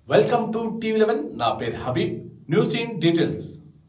Welcome to టీవీ11 నా పేరు Habib news in details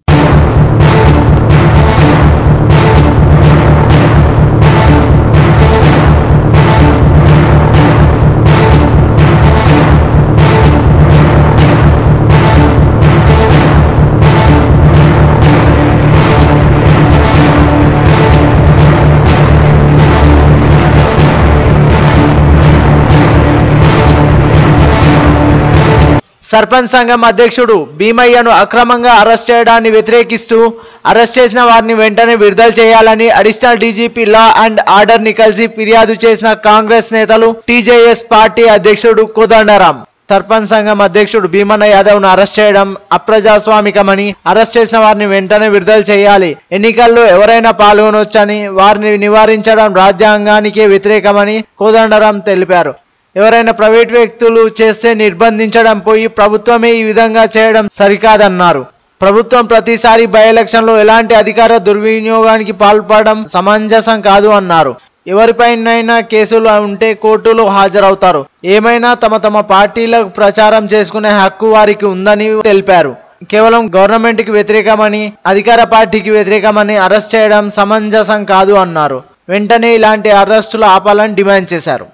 sarpanch సంఘం అధ్యక్షుడు భీమయ్యను అక్రమంగా అరెస్ట్ చేయడాన్ని వ్యతిరేకిస్తూ అరెస్ట్ చేసిన వారిని వెంటనే విడుదల చేయాలని additional DGP law and order ని కలిసి ఫిర్యాదు చేసిన కాంగ్రెస్ నేతలు టీజేఎస్ పార్టీ అధ్యక్షుడు కోదండరాం సర్పంచ్ సంఘం అధ్యక్షుడు భీమన్న యాదవ్ ను అరెస్ట్ చేయడం అప్రజాస్వామికమని అరెస్ట్ చేసిన వారిని వెంటనే విడుదల చేయాలి, ఎన్నికల్లో ఎవరైనా పాల్గొనవచ్చని వారిని నివారించడం రాజ్యాంగానికే వ్యతిరేకమని కోదండరాం తెలిపారు. ఎవరైనా ప్రైవేట్ వ్యక్తులు చేస్తే నిర్బంధించడం పోయి ప్రభుత్వమే ఈ విధంగా చేయడం సరికాదన్నారు. ప్రభుత్వం ప్రతిసారి బై ఎలక్షన్ లో ఎలాంటి అధికార దుర్వినియోగానికి పాల్పడడం సమంజసం కాదు అన్నారు. ఎవరిపైనైనా కేసులు ఉంటే కోర్టులో హాజరవుతారు. ఏమైనా తమ పార్టీలకు ప్రచారం చేసుకునే హక్కు వారికి ఉందని తెలిపారు. కేవలం గవర్నమెంట్ కి వ్యతిరేకమని అధికార పార్టీకి వ్యతిరేకమని అరెస్ట్ చేయడం సమంజసం కాదు అన్నారు. వెంటనే ఇలాంటి అరెస్టులు ఆపాలని డిమాండ్ చేశారు.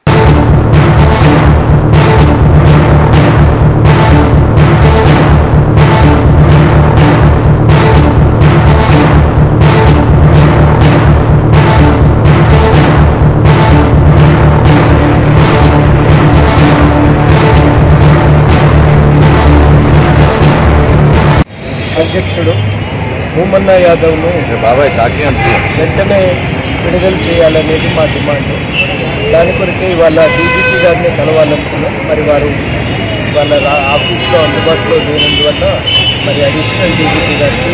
అధ్యక్షుడు భూమన్న యాదవ్ను వెంటనే విడుదల చేయాలనేది మా డిమాండ్. దాని కొరకే ఇవాళ డీజీపీ గారిని కలవాలనుకున్నాం. మరి వారు వాళ్ళ ఆఫీస్లో అందుబాటులో లేనందువల్ల మరి అడిషనల్ డీజీపీ గారికి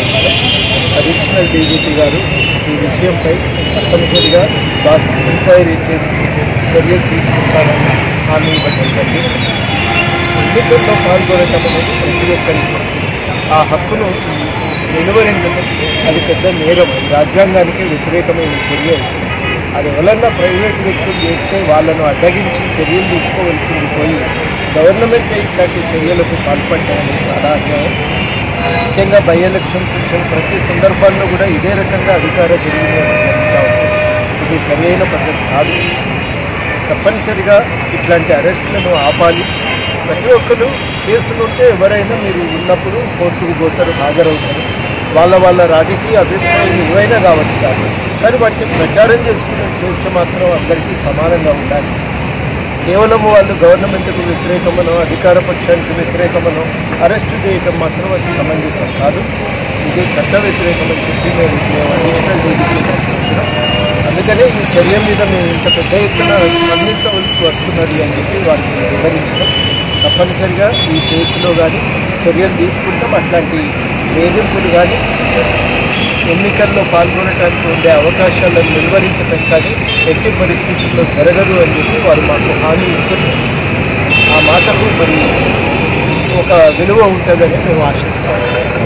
అడిషనల్ డీజీపీ గారు ఈ విషయంపై తప్పనిసరిగా ఎంక్వైరీ చేసి చర్యలు తీసుకుంటారని హామీ ఇవ్వడం జరిగింది. ఎన్నికల్లో పాల్గొనడం అనేది ప్రతి ఒక్కరికి ఆ హక్కును నిలువరించడం అది పెద్ద నేరం, రాజ్యాంగానికి వ్యతిరేకమైన చర్య. అది ఎవరన్నా ప్రైవేట్ వ్యక్తులు చేస్తే వాళ్ళను అడ్డగించి చర్యలు తీసుకోవాల్సింది పోయి గవర్నమెంట్ ఇట్లాంటి చర్యలకు పాల్పడ్డాయని చాలా అన్యాయం. ముఖ్యంగా బై ఎలక్షన్స్ ప్రతి సందర్భాల్లో కూడా ఇదే రకంగా అధికార దుర్వినియోగం జరుగుతూ ఉంటుంది. ఇది సరైన పద్ధతి కాదు. తప్పనిసరిగా ఇట్లాంటి అరెస్టులను ఆపాలి. ప్రతి ఒక్కరు కేసులు ఉంటే ఎవరైనా మీరు ఉన్నప్పుడు కోర్టుకు పోతారు, హాజరవుతారు. వాళ్ళ రాజకీయ అభిప్రాయం ఏవైనా కావచ్చు కాదు, కానీ వాటిని ప్రచారం చేసుకునే స్వేచ్ఛ మాత్రం అందరికీ సమానంగా ఉండాలి. కేవలం వాళ్ళు గవర్నమెంట్కు వ్యతిరేకమనో అధికార పక్షానికి వ్యతిరేకమనో అరెస్టు చేయటం మాత్రం అది సమంజసం కాదు. ఇది చట్ట వ్యతిరేకమని చెప్పి మేము అడిషనల్ డీజీపీ చెప్తున్నాం. అందుకనే ఈ చర్య మీద మేము ఇంత పెద్ద ఎత్తున స్పందించవలసి వస్తున్నది అని చెప్పి వారికి వివరించాం. తప్పనిసరిగా ఈ కేసులో కానీ చర్యలు తీసుకుంటాం. అట్లాంటి వేధింపులు కానీ ఎన్నికల్లో పాల్గొనడానికి ఉండే అవకాశాలను నిలువరించడం కానీ ఎట్టి పరిస్థితుల్లో జరగదు అని చెప్పి వారు మాకు హామీ ఇచ్చారు. ఆ మాటకు మరి ఒక విలువ ఉంటుందని మేము ఆశిస్తాం.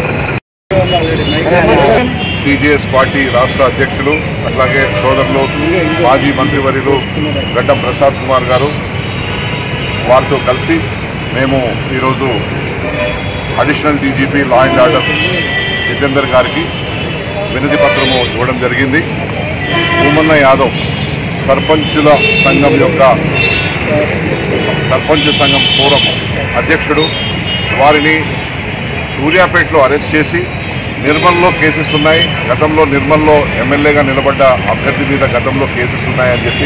టీజేఎస్ పార్టీ రాష్ట్ర అధ్యక్షులు అట్లాగే సోదరులు మాజీ మంత్రివర్యులు గడ్డం ప్రసాద్ కుమార్ గారు వారితో కలిసి మేము ఈరోజు additional DGP law and order Jitender గారికి వినతి పత్రము ఇవ్వడం జరిగింది. భూమన్న యాదవ్ సర్పంచుల సంఘం ఫోరం అధ్యక్షుడు. వారిని సూర్యాపేటలో అరెస్ట్ చేసి నిర్మల్లో కేసెస్ ఉన్నాయి. గతంలో నిర్మల్లో ఎమ్మెల్యేగా నిలబడ్డ అభ్యర్థి మీద గతంలో కేసెస్ ఉన్నాయని చెప్పి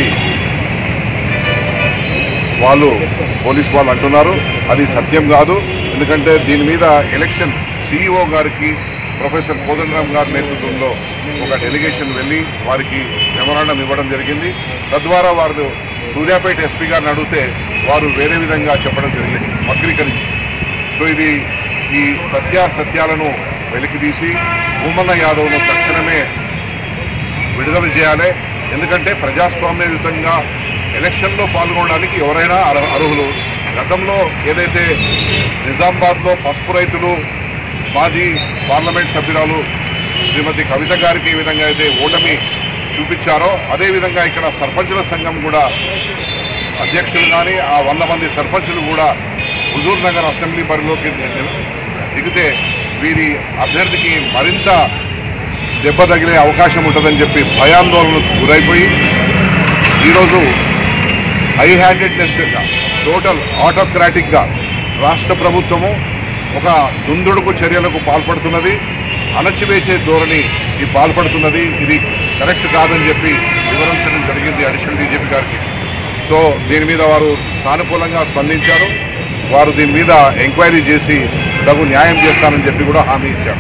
పోలీస్ వాళ్ళు అంటున్నారు. అది సత్యం కాదు. ఎందుకంటే దీని మీద ఎలక్షన్ సిఇఓ గారికి ప్రొఫెసర్ కోదండరాం గారి నేతృత్వంలో ఒక డెలిగేషన్ వెళ్ళి వారికి మెమరాండం ఇవ్వడం జరిగింది. తద్వారా వారు సూర్యాపేట ఎస్పీ గారిని అడిగితే వారు వేరే విధంగా చెప్పడం జరిగింది, వక్రీకరించి. సో ఇది ఈ సత్యాలను వెలికితీసి భూమన్న యాదవ్ను తక్షణమే విడుదల చేయాలి. ఎందుకంటే ప్రజాస్వామ్యయుతంగా ఎలక్షన్లో పాల్గొనడానికి ఎవరైనా అర్హులు. గతంలో ఏదైతే నిజామాబాద్లో పసుపు రైతులు మాజీ పార్లమెంట్ సభ్యురాలు శ్రీమతి కవిత గారికి ఏ విధంగా అయితే ఓటమి చూపించారో అదేవిధంగా ఇక్కడ సర్పంచుల సంఘం కూడా అధ్యక్షులు కానీ ఆ 100 మంది సర్పంచులు కూడా హుజూర్ నగర్ అసెంబ్లీ బరిలోకి దిగితే వీరి అభ్యర్థికి మరింత దెబ్బ తగిలే అవకాశం ఉంటుందని చెప్పి భయాందోళనకు గురైపోయి ఈరోజు హై హ్యాండెడ్నెస్గా టోటల్ ఆటోక్రాటిక్గా రాష్ట్ర ప్రభుత్వము ఒక దుందుడుకు చర్యలకు పాల్పడుతున్నది, అణచివేసే ధోరణికి పాల్పడుతున్నది. ఇది కరెక్ట్ కాదని చెప్పి వివరించడం జరిగింది అడిషనల్ డీజీపీ గారికి. సో దీని మీద వారు సానుకూలంగా స్పందించారు. వారు దీని మీద ఎంక్వైరీ చేసి తగు న్యాయం చేస్తానని చెప్పి కూడా హామీ ఇచ్చారు.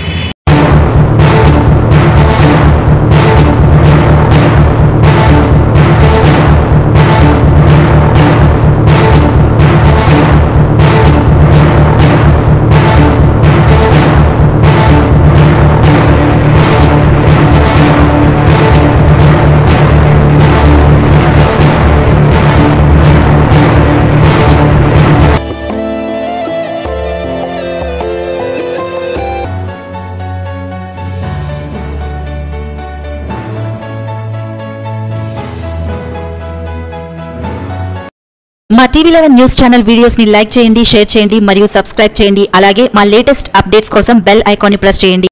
మా టీవీ11 న్యూస్ ఛానల్ వీడియోస్ ని లైక్ చేయండి, షేర్ చేయండి మరియు సబ్స్క్రైబ్ చేయండి. అలాగే మా లేటెస్ట్ అప్డేట్స్ కోసం బెల్ ఐకాన్ ని ప్రెస్ చేయండి.